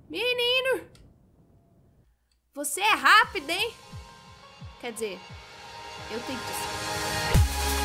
Menino! Você é rápido, hein? Quer dizer, eu tento ser.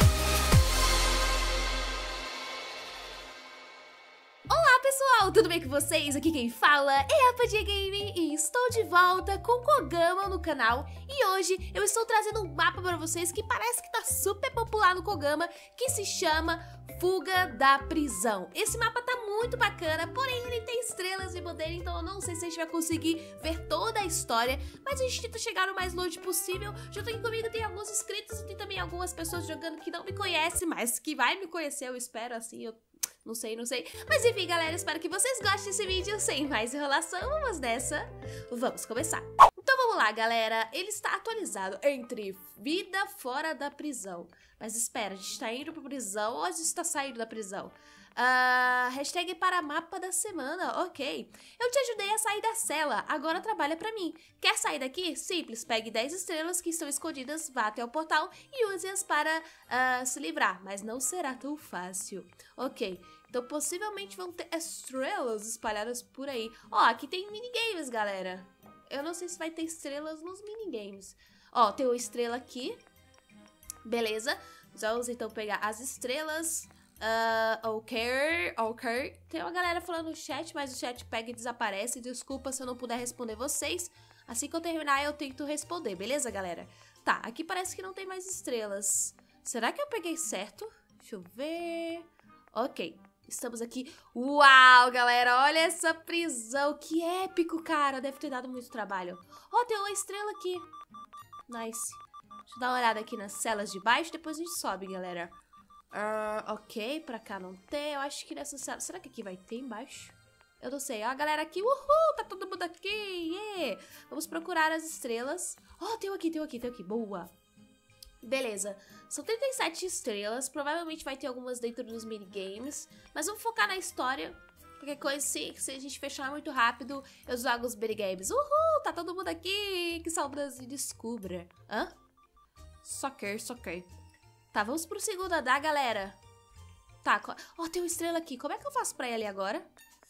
Olá, pessoal! Tudo bem com vocês? Aqui quem fala é a Padinha Gaming e estou de volta com Kogama no canal. E hoje eu estou trazendo um mapa para vocês que parece que tá super popular no Kogama, que se chama Fuga da Prisão. Esse mapa tá muito bacana, porém ele tem estrelas de poder, então eu não sei se a gente vai conseguir ver toda a história, mas a gente tenta chegar o mais longe possível. Junto aqui comigo tem alguns inscritos e tem também algumas pessoas jogando que não me conhecem, mas que vai me conhecer, eu espero, assim, eu não sei. Mas enfim, galera, espero que vocês gostem desse vídeo. Sem mais enrolação, vamos nessa. Vamos começar. Então vamos lá, galera. Ele está atualizado entre vida fora da prisão. Mas espera, a gente está indo pra prisão ou a gente está saindo da prisão? Hashtag para mapa da semana, ok. Eu te ajudei a sair da cela, agora trabalha pra mim. Quer sair daqui? Simples, pegue 10 estrelas que estão escondidas, vá até o portal e use-as para se livrar. Mas não será tão fácil. Ok, então possivelmente vão ter estrelas espalhadas por aí. Ó, aqui tem minigames, galera. Eu não sei se vai ter estrelas nos minigames. Ó, tem uma estrela aqui. Beleza, vamos então pegar as estrelas. Ok. Tem uma galera falando no chat, mas o chat pega e desaparece. Desculpa se eu não puder responder vocês. Assim que eu terminar, eu tento responder, beleza, galera? Tá, aqui parece que não tem mais estrelas. Será que eu peguei certo? Deixa eu ver. Ok, estamos aqui. Uau, galera, olha essa prisão. Que épico, cara. Deve ter dado muito trabalho. Ó, tem uma estrela aqui. Nice. Deixa eu dar uma olhada aqui nas celas de baixo. Depois a gente sobe, galera. Ok, pra cá não tem. Eu acho que nessa cela... Será que aqui vai ter embaixo? Eu não sei. Ó, a galera aqui. Uhul, tá todo mundo aqui. Yeah. Vamos procurar as estrelas. Ó, tem um aqui. Boa. Beleza. São 37 estrelas. Provavelmente vai ter algumas dentro dos minigames. Mas vamos focar na história. Qualquer coisa, se a gente fechar muito rápido, eu jogo os minigames. Uhul, tá todo mundo aqui. Que saudades de descubra. Hã? Soccer. Tá, vamos pro segundo andar, galera. Tá, ó, tem uma estrela aqui. Como é que eu faço pra ir ali agora?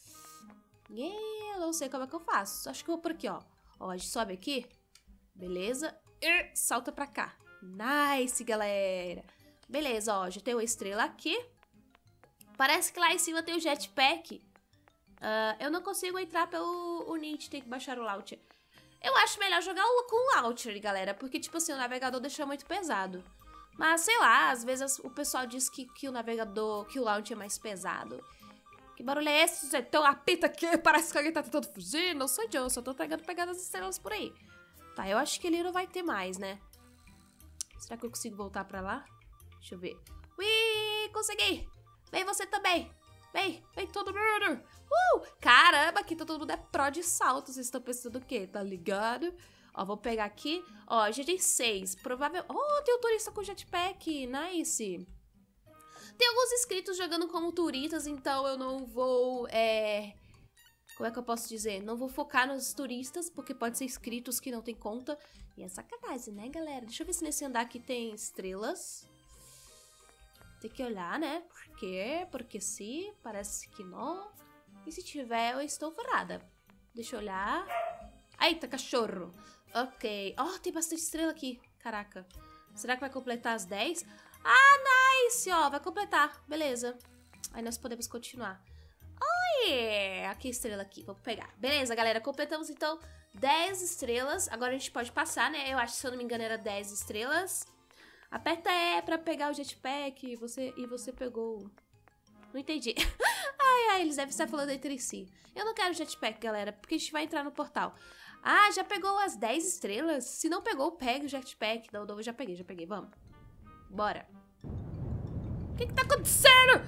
Eu não sei como é que eu faço. Acho que eu vou por aqui, ó. Ó, a gente sobe aqui. Beleza. E salta pra cá. Nice, galera. Beleza, ó, já tem uma estrela aqui. Parece que lá em cima tem o jetpack. Eu não consigo entrar pelo Nint, tem que baixar o launcher. Eu acho melhor jogar com o launcher, galera. Porque, tipo assim, o navegador deixa muito pesado. Mas, sei lá, às vezes o pessoal diz que o navegador, que o launcher é mais pesado. Que barulho é esse? Você tem uma pita aqui, parece que alguém tá tentando fugir. Não sou eu, só tô pegando as estrelas por aí. Tá, eu acho que ali não vai ter mais, né? Será que eu consigo voltar pra lá? Deixa eu ver. Ui, consegui! Vem você também! Vem todo mundo! Caramba, aqui todo mundo é pró de salto. Vocês estão pensando o quê? Tá ligado? Ó, vou pegar aqui. Ó, já tem 6. Provável... Oh, tem um turista com jetpack. Nice. Tem alguns inscritos jogando como turistas, então eu não vou... Como é que eu posso dizer? Não vou focar nos turistas, porque pode ser inscritos que não tem conta. E é sacanagem, né, galera? Deixa eu ver se nesse andar aqui tem estrelas. Tem que olhar, né? Por quê? Porque sim, parece que não. E se tiver, eu estou ferrada. Deixa eu olhar. Eita, cachorro. Ok. Ó, tem bastante estrela aqui. Caraca. Será que vai completar as 10? Ah, nice! Ó, vai completar. Beleza. Aí nós podemos continuar. Oh, yeah! Aqui a estrela aqui. Vamos pegar. Beleza, galera. Completamos, então, 10 estrelas. Agora a gente pode passar, né? Eu acho que, se eu não me engano, era 10 estrelas. Aperta E pra pegar o jetpack. E você pegou... Não entendi. Ai, eles devem estar falando entre si. Eu não quero jetpack, galera, porque a gente vai entrar no portal. Ah, já pegou as 10 estrelas? Se não pegou, pega o jetpack. Não, eu já peguei. Vamos. Bora. O que tá acontecendo?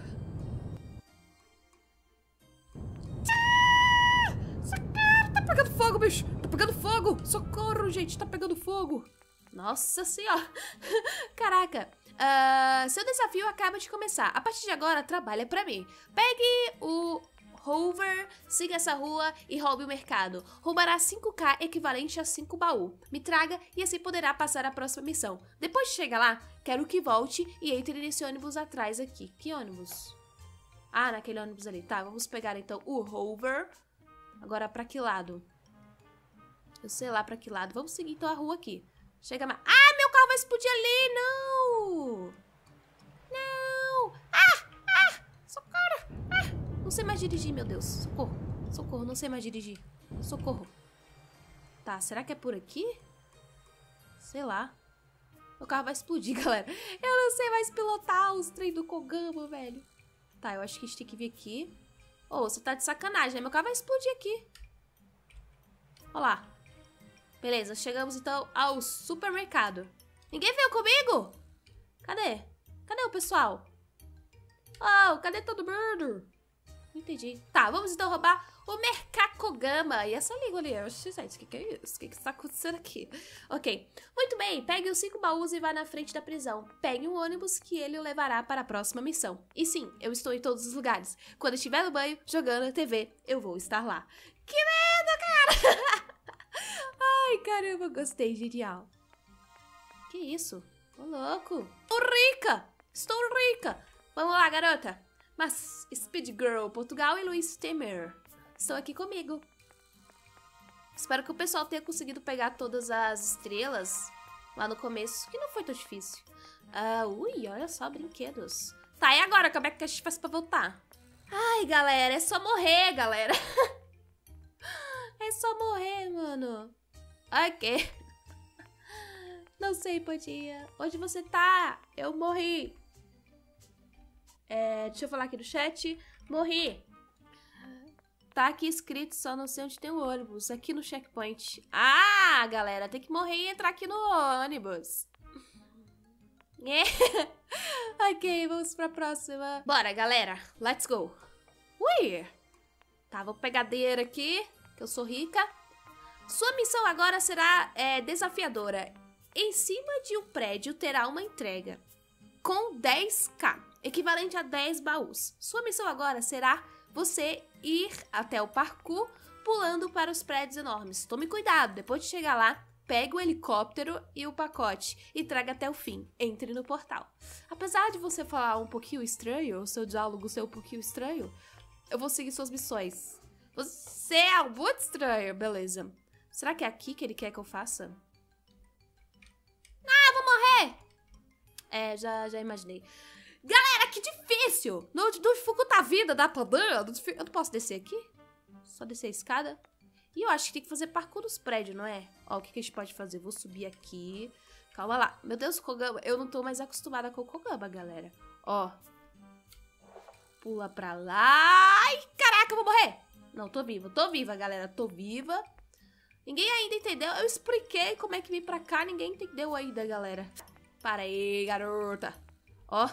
Socorro, tá pegando fogo, bicho. Tá pegando fogo. Socorro, gente, tá pegando fogo. Nossa senhora. Caraca. Seu desafio acaba de começar. A partir de agora, trabalha pra mim. Pegue o Hoover, siga essa rua e roube o mercado. Roubará 5k equivalente a 5 baú. Me traga e assim poderá passar a próxima missão. Depois de chegar lá, quero que volte e entre nesse ônibus atrás aqui. Que ônibus? Ah, naquele ônibus ali. Tá, vamos pegar então o Hoover. Agora, pra que lado? Eu sei lá pra que lado. Vamos seguir, então, a rua aqui. Chega mais... Ah, meu carro vai explodir ali! Não! Não! Socorro! Não sei mais dirigir, meu Deus. Socorro. Socorro, não sei mais dirigir. Socorro. Tá, será que é por aqui? Sei lá. Meu carro vai explodir, galera. Eu não sei mais pilotar os trem do Kogama, velho. Tá, eu acho que a gente tem que vir aqui. Ô, você tá de sacanagem, né? Meu carro vai explodir aqui. Olha lá. Beleza, chegamos então ao supermercado. Ninguém veio comigo? Cadê? Cadê o pessoal? Oh, cadê todo mundo? Não entendi. Tá, vamos então roubar o Mercado Kogama. E essa língua ali? Oxi, gente, o que é isso? O que está acontecendo aqui? Ok. Muito bem, pegue os 5 baús e vá na frente da prisão. Pegue um ônibus que ele o levará para a próxima missão. E sim, eu estou em todos os lugares. Quando estiver no banho, jogando a TV, eu vou estar lá. Que medo, cara! Ai, caramba, gostei, genial. Que isso? Ô, louco. Tô rica! Estou rica! Vamos lá, garota. Mas Speed Girl Portugal e Luiz Temer estão aqui comigo. Espero que o pessoal tenha conseguido pegar todas as estrelas lá no começo, que não foi tão difícil. Ui, olha só, brinquedos. Tá, e agora? Como é que a gente faz pra voltar? Ai, galera, é só morrer, galera. É só morrer, mano. Ok. Não sei, Padinha. Onde você tá? Eu morri. Deixa eu falar aqui no chat. Morri. Tá aqui escrito, só não sei onde tem o ônibus. Aqui no checkpoint. Ah, galera, tem que morrer e entrar aqui no ônibus. Ok, vamos pra próxima. Bora, galera. Let's go. Ui. Tá, vou pegar dinheiro aqui, que eu sou rica. Sua missão agora será desafiadora. Em cima de um prédio terá uma entrega com 10k, equivalente a 10 baús. Sua missão agora será você ir até o parkour pulando para os prédios enormes. Tome cuidado, depois de chegar lá, pegue o helicóptero e o pacote e traga até o fim. Entre no portal. Apesar de você falar um pouquinho estranho, o seu diálogo ser um pouquinho estranho, eu vou seguir suas missões. Você é muito estranho, beleza. Será que é aqui que ele quer que eu faça? Ah, vou morrer! Já imaginei. Galera, que difícil! Não dificulta a vida da Pandora. Eu não posso descer aqui? Só descer a escada? E eu acho que tem que fazer parkour nos prédios, não é? Ó, o que a gente pode fazer? Vou subir aqui. Calma lá. Meu Deus, Kogama. Eu não tô mais acostumada com o Kogama, galera. Ó. Pula pra lá. Ai, caraca, eu vou morrer. Não, tô viva, galera. Tô viva. Ninguém ainda entendeu. Eu expliquei como é que vim pra cá. Ninguém entendeu ainda, galera. Para aí, garota. Ó.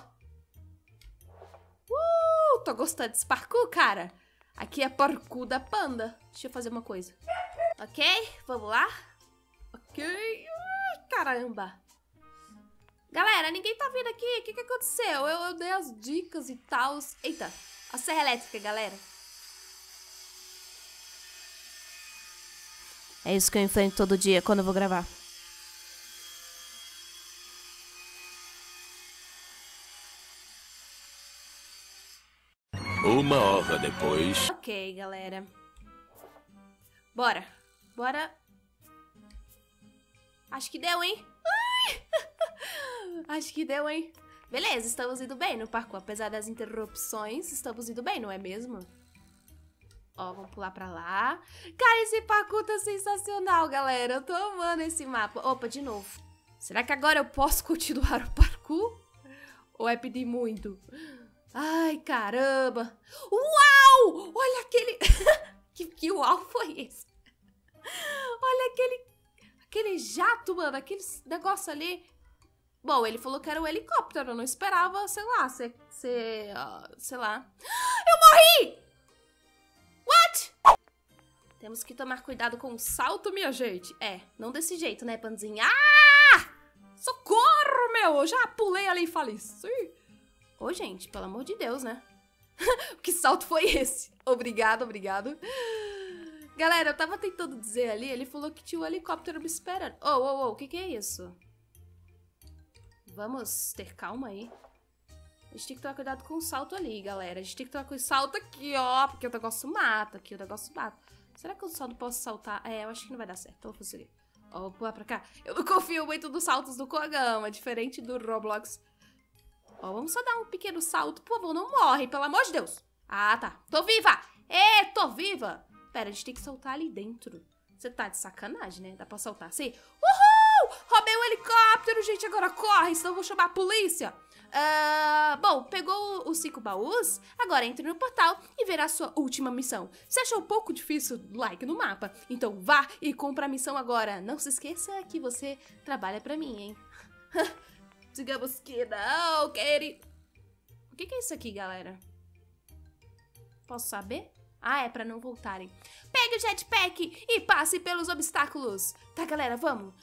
Tô gostando desse parkour, cara. Aqui é parkour da panda. Deixa eu fazer uma coisa. Ok, vamos lá. Ok. Caramba. Galera, ninguém tá vindo aqui. O que aconteceu? Eu dei as dicas e tal. Eita, a serra elétrica, galera. É isso que eu enfrento todo dia quando eu vou gravar. Uma hora depois. Ok, galera. Bora. Bora. Acho que deu, hein? Ai! Acho que deu, hein? Beleza, estamos indo bem no parkour. Apesar das interrupções, estamos indo bem, não é mesmo? Ó, vamos pular pra lá. Cara, esse parkour tá sensacional, galera. Eu tô amando esse mapa. Opa, de novo. Será que agora eu posso continuar o parkour? Ou é pedir muito? Ai, caramba. Uau! Olha aquele... que uau foi esse? Olha aquele jato, mano. Aquele negócio ali. Bom, ele falou que era um helicóptero. Eu não esperava, sei lá, sei lá. Eu morri! What? Temos que tomar cuidado com o salto, minha gente. Não desse jeito, né, Panzinha? Ah! Socorro, meu! Eu já pulei ali e faleci. Ô, gente, pelo amor de Deus, né? Que salto foi esse? Obrigado, obrigado. Galera, eu tava tentando dizer ali, ele falou que tinha um helicóptero me esperando. O que é isso? Vamos ter calma aí. A gente tem que tomar cuidado com o salto ali, galera. A gente tem que tomar com o salto aqui, ó, porque o negócio mata, Será que eu só não posso saltar? Eu acho que não vai dar certo. Então, vou fazer. Ó, vou pular pra cá. Eu não confio muito nos saltos do Kogama, diferente do Roblox. Ó, vamos só dar um pequeno salto. Por favor, não morre, pelo amor de Deus. Ah, tá. Tô viva! Tô viva! Pera, a gente tem que saltar ali dentro. Você tá de sacanagem, né? Dá pra saltar assim? Uhul! Roubei um helicóptero, gente. Agora corre, senão eu vou chamar a polícia. Bom, pegou os 5 baús? Agora entre no portal e verá a sua última missão. Se achou um pouco difícil, like no mapa. Então vá e compra a missão agora. Não se esqueça que você trabalha pra mim, hein? Digamos que não, querido. O que é isso aqui, galera? Posso saber? Ah, é pra não voltarem. Pegue o jetpack e passe pelos obstáculos. Tá, galera, vamos.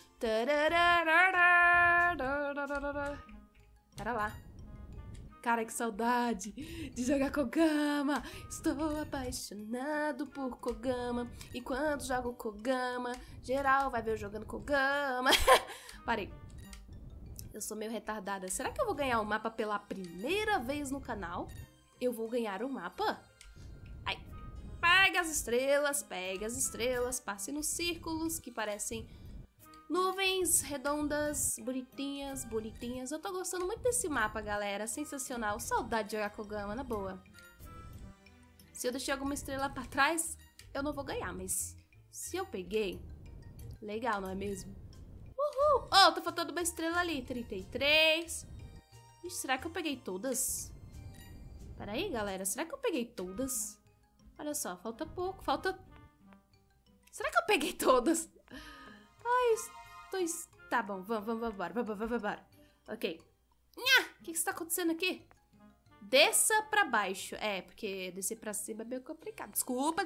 Pera lá. Cara, que saudade de jogar Kogama. Estou apaixonado por Kogama. E quando jogo Kogama, geral vai ver eu jogando Kogama. Parei. Eu sou meio retardada. Será que eu vou ganhar um mapa pela primeira vez no canal? Eu vou ganhar um mapa? Ai. Pega as estrelas, passe nos círculos que parecem nuvens redondas, bonitinhas, bonitinhas. Eu tô gostando muito desse mapa, galera. Sensacional. Saudade de jogar Kogama, na boa. Se eu deixei alguma estrela pra trás, eu não vou ganhar, mas se eu peguei, legal, não é mesmo? Uhul! Oh, tá faltando uma estrela ali. 33. Ixi, será que eu peguei todas? Pera aí, galera. Será que eu peguei todas? Olha só, falta pouco. Falta... Será que eu peguei todas? Ai, tá bom, vamos embora. Ok. O que está acontecendo aqui? Desça pra baixo. Porque descer pra cima é meio complicado. Desculpa.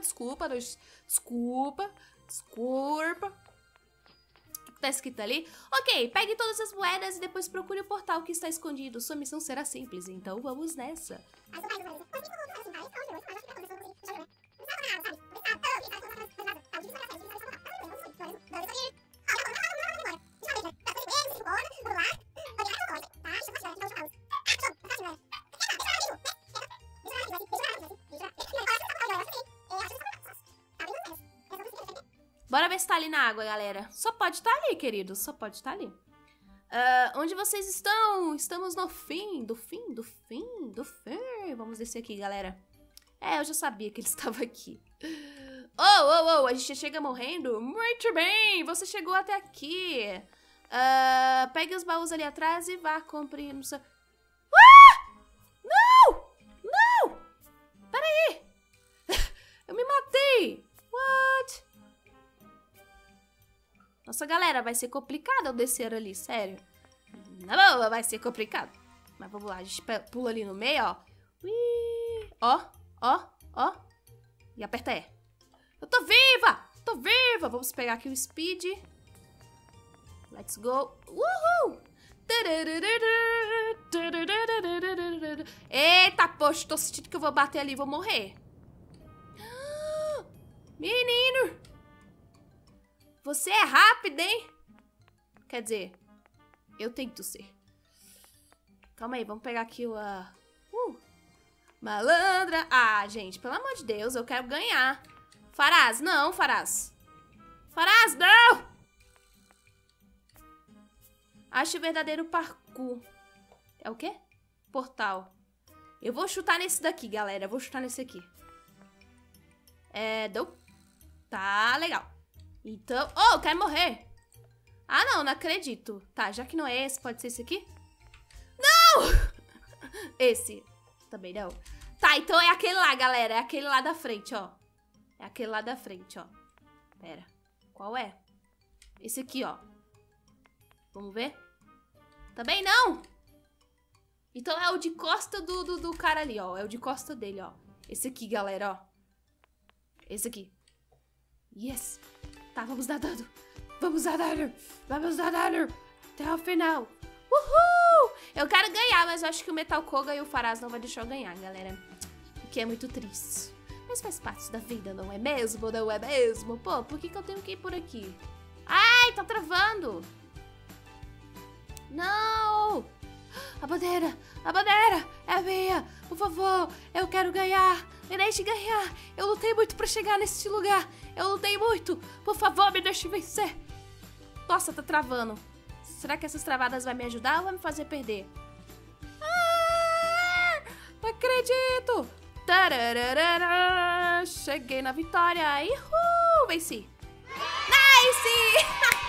O que tá escrito ali? Ok, pegue todas as moedas e depois procure o portal que está escondido. Sua missão será simples, então vamos nessa. Bora ver se tá ali na água, galera. Só pode estar ali, queridos. Só pode estar ali. Onde vocês estão? Estamos no fim. Do fim. Vamos descer aqui, galera. Eu já sabia que ele estava aqui. Oh, a gente já chega morrendo? Muito bem, você chegou até aqui. Pegue os baús ali atrás e vá compre no seu... Não! Peraí. Eu me matei. What? Nossa, galera, vai ser complicado eu descer ali, sério. Na boa, vai ser complicado. Mas vamos lá, a gente pula ali no meio, ó. Ui. Ó. E aperta E. Eu tô viva! Vamos pegar aqui o speed. Let's go. Uhul! Eita, poxa, tô sentindo que eu vou bater ali e vou morrer. Menino! Você é rápido, hein? Quer dizer, eu tento ser. Calma aí, vamos pegar aqui o... Malandra! Ah, gente, pelo amor de Deus, eu quero ganhar. Faraz, não, Faraz. Faraz, não! Ache o verdadeiro parkour. É o quê? Portal. Eu vou chutar nesse daqui, galera. Eu vou chutar nesse aqui. Deu. Tá, legal. Então... Oh, eu quero morrer. Ah, não acredito. Tá, já que não é esse, pode ser esse aqui? Não! Esse. Também não. Tá, então é aquele lá, galera. É aquele lá da frente, ó. É aquele lá da frente, ó. Pera. Qual é? Esse aqui, ó. Vamos ver? Também não! Então é o de costa do cara ali, ó. É o de costa dele, ó. Esse aqui, galera, ó. Esse aqui. Yes! Tá, vamos dar dano. Vamos dar dano. Até o final. Uhul! Eu quero ganhar, mas eu acho que o Metal Koga e o Faraz não vai deixar eu ganhar, galera. O que é muito triste. Mas faz parte da vida, não é mesmo? Não é mesmo? Pô, por que eu tenho que ir por aqui? Ai, tá travando. Não! A bandeira! É minha! Por favor, eu quero ganhar! Me deixe ganhar. Eu lutei muito pra chegar nesse lugar. Eu lutei muito. Por favor, me deixe vencer. Nossa, tá travando. Será que essas travadas vai me ajudar ou vai me fazer perder? Não acredito. Tararara, cheguei na vitória. Uhul, venci. Nice!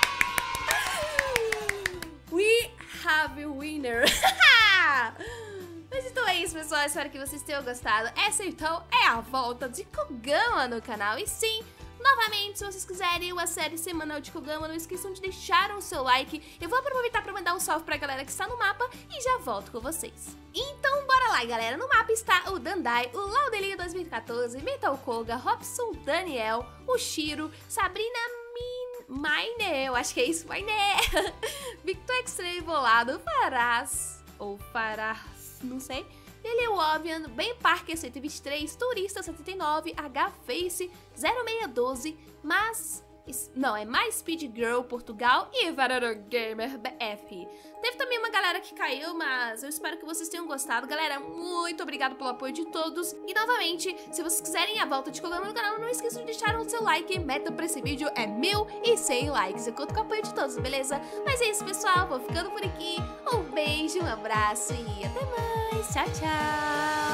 We have a winner. Mas então é isso, pessoal. Espero que vocês tenham gostado. Essa, então, é a volta de Kogama no canal. E sim, novamente, se vocês quiserem uma série semanal de Kogama, não esqueçam de deixar o seu like. Eu vou aproveitar para mandar um salve pra galera que está no mapa e já volto com vocês. Então, bora lá, galera. No mapa está o Dandai, o Laudelinho 2014, Metal Koga, Robson Daniel, o Shiro, Sabrina Maine, eu acho que é isso, Maine, Victor Extreme Bolado, Faraz, ou Farás, não sei. Ele é o Ovian, Ben Parker 123, Turista 79, H-Face 0612, mas... Não, é Mais Speed Girl Portugal e Vararo Gamer BF. Teve também uma galera que caiu, mas eu espero que vocês tenham gostado. Galera, muito obrigado pelo apoio de todos. E novamente, se vocês quiserem a volta de Kogama no canal, não esqueçam de deixar o seu like. Meta pra esse vídeo é 1100 likes. Eu conto com o apoio de todos, beleza? Mas é isso, pessoal. Vou ficando por aqui. Um beijo, um abraço e até mais. Tchau, tchau.